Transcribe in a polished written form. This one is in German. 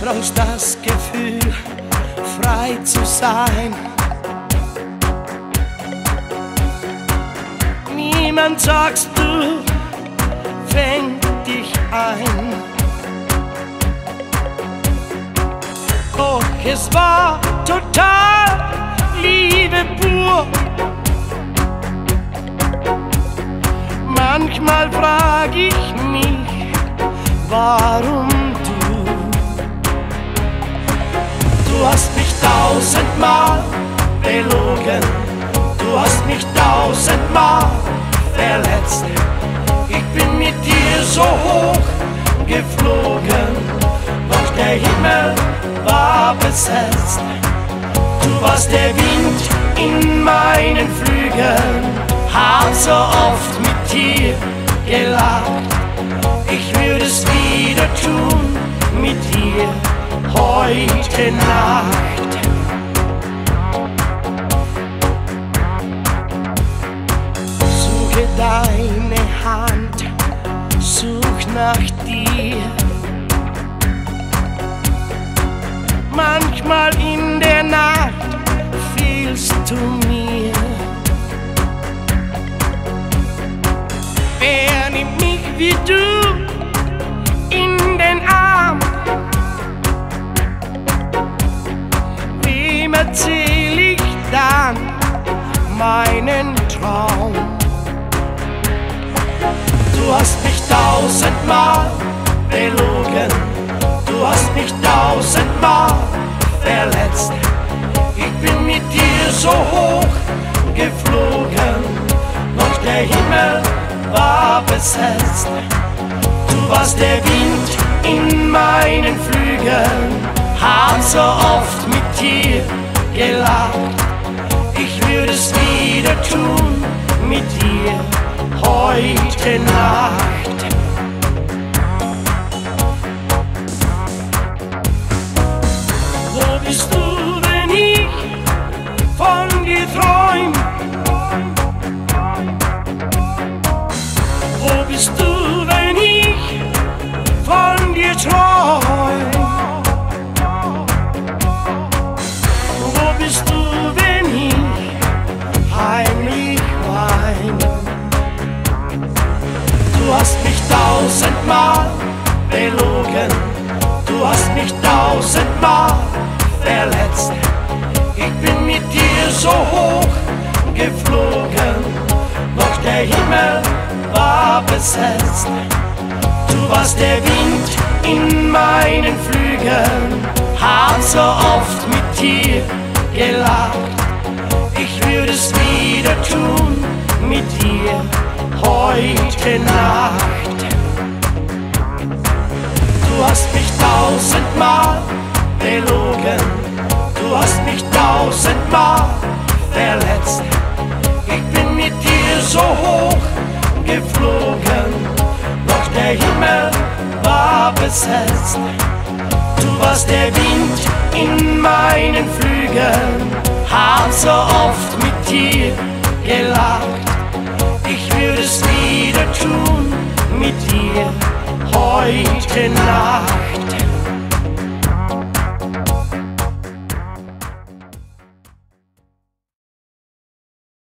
brauchst das Gefühl, frei zu sein. Niemand, sagst du, fängt dich ein. Doch es war total Liebe pur. Manchmal frag ich mich, warum du? Du hast mich tausendmal belogen, du hast mich tausendmal verletzt. Ich bin mit dir so hoch geflogen, doch der Himmel war besetzt. Du warst der Wind in meinen Flügeln, hab so oft mit dir gelacht. Ich würde es wieder tun mit dir heute Nacht. Suche deine Hand, such nach dir. Manchmal in der Nacht fehlst du mir. Wer nimmt mich wie du in den Arm? Wem erzähl ich dann meinen Traum? Du hast mich tausendmal belogen, du hast mich tausendmal verletzt. Ich bin mit dir so hoch geflogen, doch der Himmel war besetzt. Du warst der Wind in meinen Flügeln, hab so oft mit dir gelacht. Ich würde es wieder tun mit dir heute Nacht. Wo bist du, wenn ich von dir träum? Wo bist du, wenn ich von dir träum? Wo bist du, wenn ich heimlich wein? Du hast mich tausendmal belogen, du hast mich tausendmal verletzt. Ich bin mit dir so hoch geflogen, doch der Himmel war besetzt. Du warst der Wind in meinen Flügeln, hab so oft mit dir gelacht. Ich würde es wieder tun mit dir heute Nacht. Du hast mich tausendmal belogen, du hast mich tausendmal verletzt. Ich bin mit dir so hoch geflogen, doch der Himmel war besetzt. Du warst der Wind in meinen Flügeln, hab so oft mit dir gelacht. Ich würde es wieder tun mit dir heute Nacht.